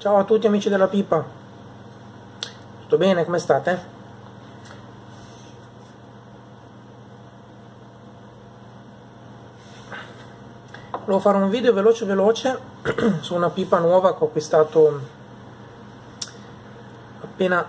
Ciao a tutti amici della pipa, tutto bene? Come state? Volevo fare un video veloce su una pipa nuova che ho acquistato appena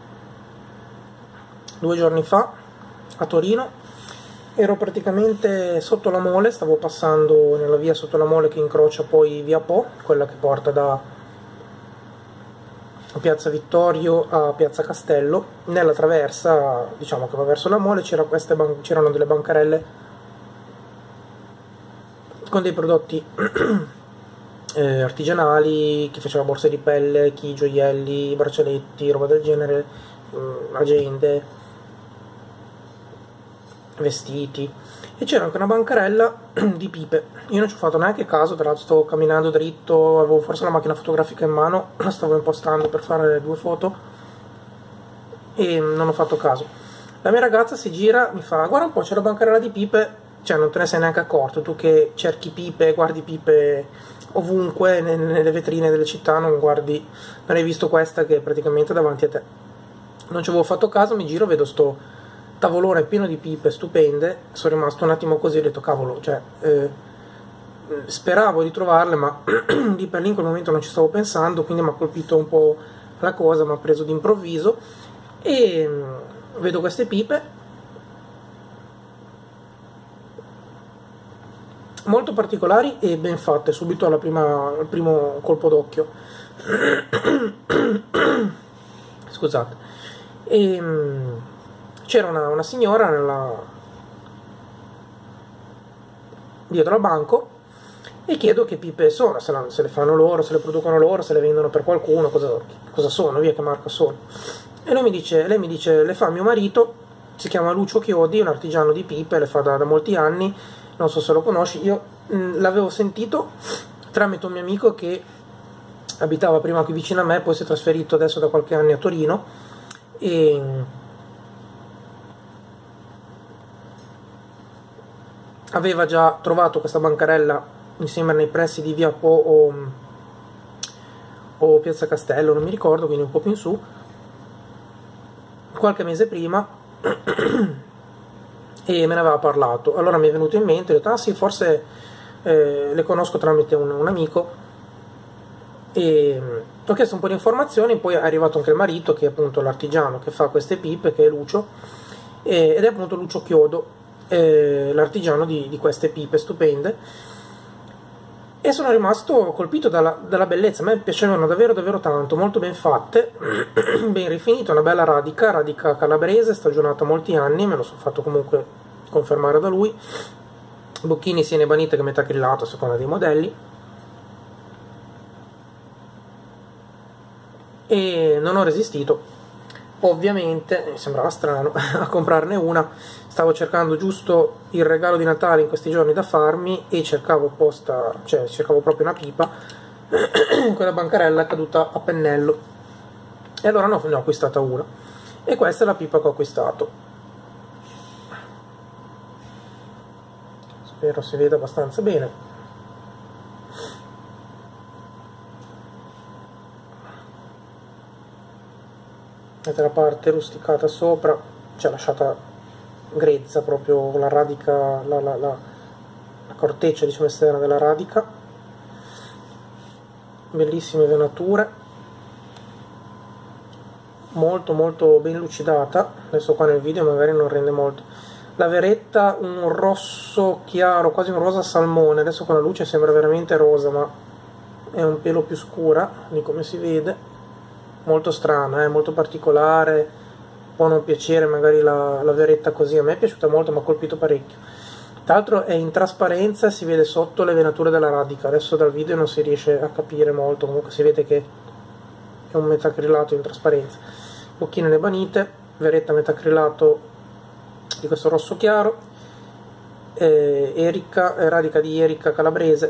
2 giorni fa a Torino. Ero praticamente sotto la Mole, stavo passando nella via sotto la Mole che incrocia poi via Po, quella che porta da Piazza Vittorio a Piazza Castello. Nella traversa, diciamo, che va verso la Mole, c'erano delle bancarelle con dei prodotti artigianali, chi faceva borse di pelle, chi gioielli, braccialetti, roba del genere, agende, vestiti, e c'era anche una bancarella di pipe. Io non ci ho fatto neanche caso, tra l'altro stavo camminando dritto, avevo forse la macchina fotografica in mano, la stavo impostando per fare le 2 foto e non ho fatto caso. La mia ragazza si gira, mi fa: guarda un po', c'è la bancarella di pipe. Cioè, non te ne sei neanche accorto, tu che cerchi pipe, guardi pipe ovunque, nelle vetrine delle città, non hai visto questa che è praticamente davanti a te. Non ci avevo fatto caso, mi giro, vedo sto tavolone pieno di pipe stupende, sono rimasto un attimo così, ho detto cavolo, cioè speravo di trovarle, ma di per lì in quel momento non ci stavo pensando, quindi mi ha colpito un po' la cosa, mi ha preso d'improvviso, e vedo queste pipe molto particolari e ben fatte, subito al primo colpo d'occhio. Scusate. E c'era una signora dietro al banco e chiedo che pipe sono, se le fanno loro, se le producono loro, se le vendono per qualcuno, cosa sono, via, che marca sono. E lei mi dice, le fa mio marito, si chiama Lucio Chiodi, è un artigiano di pipe, le fa da molti anni, non so se lo conosci. Io l'avevo sentito tramite un mio amico che abitava prima qui vicino a me, poi si è trasferito adesso da qualche anno a Torino, e aveva già trovato questa bancarella, mi sembra nei pressi di via Po o Piazza Castello, non mi ricordo, quindi un po' più in su, qualche mese prima, e me ne aveva parlato. Allora mi è venuto in mente, ho detto, ah sì, forse le conosco tramite un amico, e ho chiesto un po' di informazioni. Poi è arrivato anche il marito, che è appunto l'artigiano che fa queste pipe, che è Lucio, ed è appunto Lucio Chiodo, l'artigiano di queste pipe stupende, e sono rimasto colpito dalla bellezza. A me piacevano davvero tanto, molto ben fatte, ben rifinite, una bella radica calabrese, stagionata molti anni, me lo sono fatto comunque confermare da lui, bocchini sia in ebanite che metacrilato a seconda dei modelli, e non ho resistito, ovviamente, mi sembrava strano, a comprarne una. Stavo cercando giusto il regalo di Natale in questi giorni da farmi, e cercavo proprio una pipa. Quella bancarella è caduta a pennello, e allora ne ho acquistata una, e questa è la pipa che ho acquistato. Spero si veda abbastanza bene. Vedete la parte rusticata sopra, cioè lasciata grezza proprio, la radica, la corteccia, diciamo, esterna della radica, bellissime venature, molto ben lucidata. Adesso qua nel video magari non rende molto. La veretta un rosso chiaro, quasi un rosa salmone, adesso con la luce sembra veramente rosa, ma è un pelo più scura di come si vede, molto strana, molto particolare. Può non piacere magari la veretta così, a me è piaciuta molto, mi ha colpito parecchio. Tra l'altro è in trasparenza, si vede sotto le venature della radica, adesso dal video non si riesce a capire molto, comunque si vede che è un metacrilato in trasparenza. Bocchine ebanite, veretta metacrilato di questo rosso chiaro, radica di erica calabrese,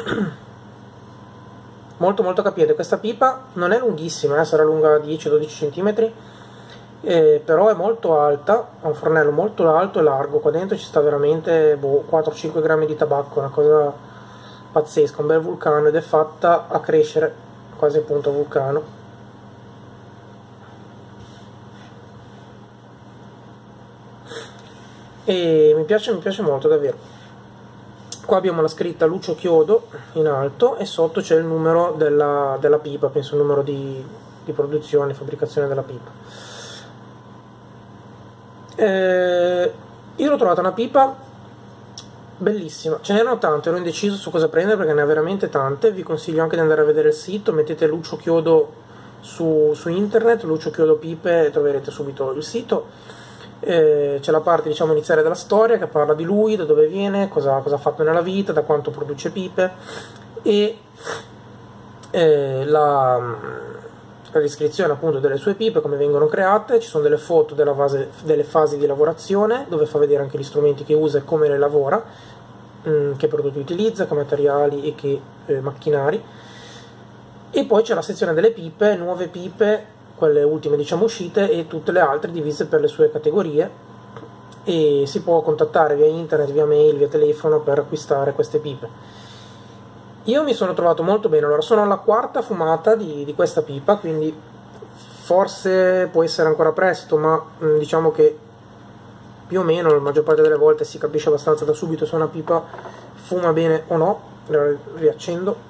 molto capiente. Questa pipa non è lunghissima, sarà lunga 10-12 cm, però è molto alta, ha un fornello molto alto e largo, qua dentro ci sta veramente 4-5 grammi di tabacco, una cosa pazzesca, un bel vulcano, ed è fatta a crescere quasi appunto a Vulcano. E mi piace molto davvero. Qua abbiamo la scritta Lucio Chiodo in alto e sotto c'è il numero della pipa, penso il numero di produzione, fabbricazione della pipa. Io l'ho trovata una pipa bellissima, ce n'erano tante, ero indeciso su cosa prendere perché ne ha veramente tante. Vi consiglio anche di andare a vedere il sito, mettete Lucio Chiodo su internet, Lucio Chiodo Pipe, e troverete subito il sito. C'è la parte, diciamo, iniziale della storia che parla di lui, da dove viene, cosa ha fatto nella vita, da quanto produce pipe, e la descrizione appunto delle sue pipe, come vengono create. Ci sono delle foto delle fasi di lavorazione, dove fa vedere anche gli strumenti che usa e come le lavora, che prodotti utilizza, che materiali e che macchinari. E poi c'è la sezione delle pipe, nuove pipe, quelle ultime diciamo uscite, e tutte le altre divise per le sue categorie, e si può contattare via internet, via mail, via telefono per acquistare queste pipe. Io mi sono trovato molto bene. Allora, sono alla quarta fumata di questa pipa, quindi forse può essere ancora presto, ma diciamo che più o meno la maggior parte delle volte si capisce abbastanza da subito se una pipa fuma bene o no. Allora, riaccendo.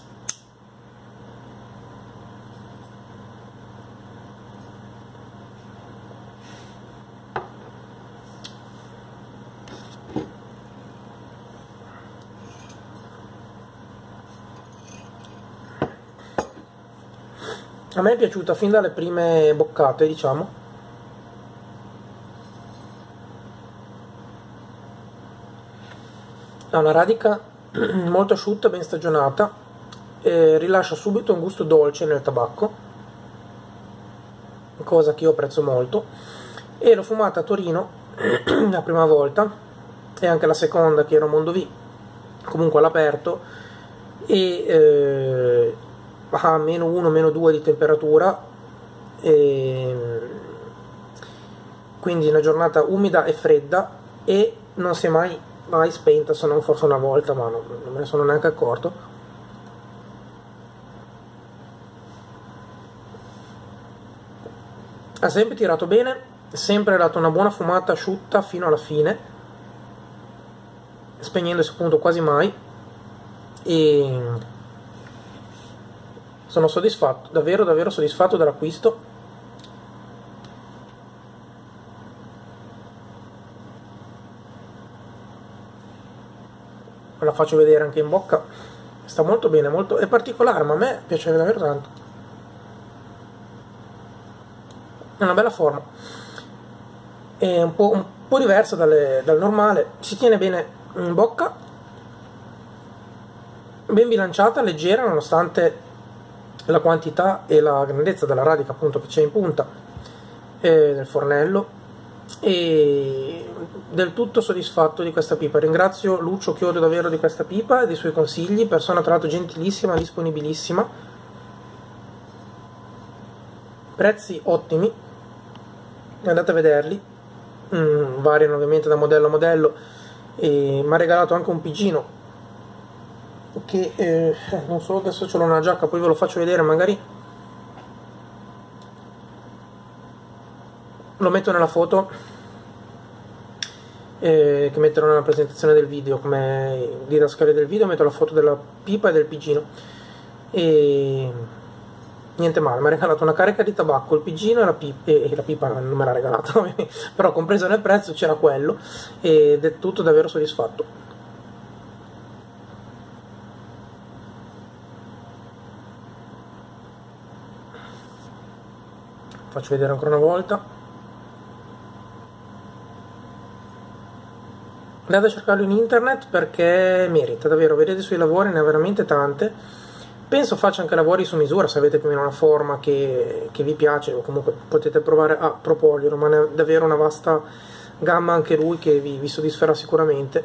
A me è piaciuta fin dalle prime boccate, diciamo. Ha una radica molto asciutta, ben stagionata, e rilascia subito un gusto dolce nel tabacco, cosa che io apprezzo molto. E l'ho fumata a Torino la prima volta, e anche la seconda che ero a Mondovì, comunque all'aperto, e a -1, -2 di temperatura, quindi una giornata umida e fredda, e non si è mai spenta, se non forse una volta, ma non me ne sono neanche accorto. Ha sempre tirato bene, sempre dato una buona fumata asciutta fino alla fine, spegnendosi appunto quasi mai, e sono soddisfatto, davvero soddisfatto dell'acquisto. La faccio vedere anche in bocca, sta molto bene, è particolare, ma a me piace davvero tanto. È una bella forma, è un po' diversa dal normale, si tiene bene in bocca, ben bilanciata, leggera nonostante la quantità e la grandezza della radica appunto che c'è in punta del fornello, e del tutto soddisfatto di questa pipa. Ringrazio Lucio Chiodo davvero di questa pipa e dei suoi consigli, persona tra l'altro gentilissima, disponibilissima, prezzi ottimi, andate a vederli, variano ovviamente da modello a modello, e mi ha regalato anche un pigino che non so, adesso ce l'ho nella giacca, poi ve lo faccio vedere, magari lo metto nella foto che metterò nella presentazione del video, come didascalia del video, metto la foto della pipa e del pigino. E niente male, mi ha regalato una carica di tabacco, il pigino e la pipa non me l'ha regalata però compreso nel prezzo c'era quello, ed è tutto davvero soddisfatto. Faccio vedere ancora una volta. Andate a cercarlo in internet perché merita davvero, vedete i suoi lavori, ne ha veramente tante. Penso faccia anche lavori su misura, se avete più o meno una forma che vi piace, o comunque potete provare a proporglielo, ma ne ha davvero una vasta gamma anche lui che vi soddisferà sicuramente.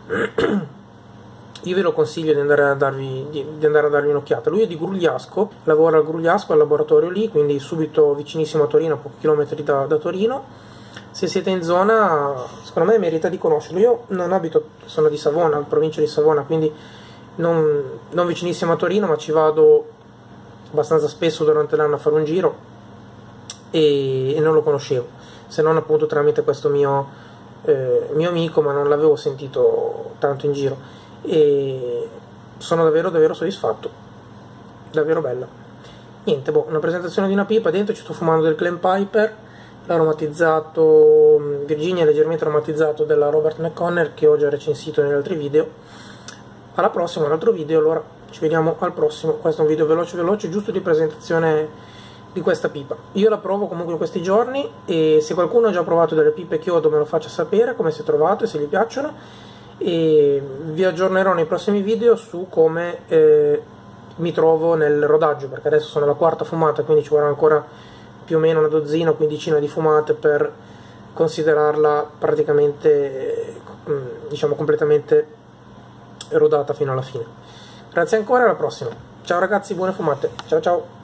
Io ve lo consiglio di andare a darvi un'occhiata. Lui è di Grugliasco, lavora al Grugliasco, al laboratorio lì, quindi subito vicinissimo a Torino, a pochi chilometri da Torino. Se siete in zona, secondo me merita di conoscerlo. Io non abito, sono di Savona, provincia di Savona, quindi non vicinissimo a Torino, ma ci vado abbastanza spesso durante l'anno a fare un giro e non lo conoscevo, se non appunto tramite questo mio amico, ma non l'avevo sentito tanto in giro, e sono davvero soddisfatto, davvero bella. Niente, boh, una presentazione di una pipa. Dentro ci sto fumando del Glen Piper, l'aromatizzato Virginia, leggermente aromatizzato, della Robert McConnell, che ho già recensito negli altri video. Alla prossima, un altro video, allora ci vediamo al prossimo. Questo è un video veloce, giusto di presentazione di questa pipa. Io la provo comunque in questi giorni, e se qualcuno ha già provato delle pipe chiodo me lo faccia sapere come si è trovato e se gli piacciono, e vi aggiornerò nei prossimi video su come mi trovo nel rodaggio, perché adesso sono alla quarta fumata, quindi ci vorrà ancora più o meno una dozzina o quindicina di fumate per considerarla praticamente, diciamo, completamente rodata fino alla fine. Grazie ancora, alla prossima. Ciao ragazzi, buone fumate. Ciao ciao.